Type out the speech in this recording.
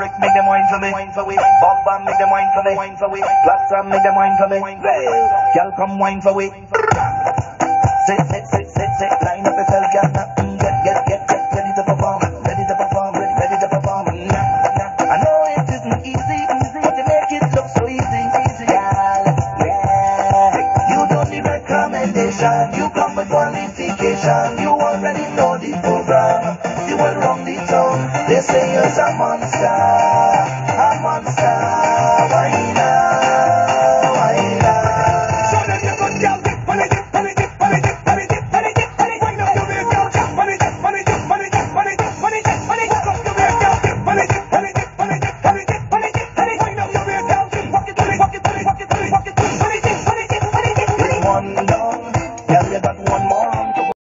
Rick, make them wine for me. Bob Bam, make them wine for me. Black Sam, make them wine for me. Girl, come wine for we. Sit, line up yourself, girl. Get ready to perform. Ready to perform. I know it isn't easy to make it look so easy, girl. Yeah. You don't need recommendation. You come with qualification. You already know the program. You will run the town. They say you're a monster.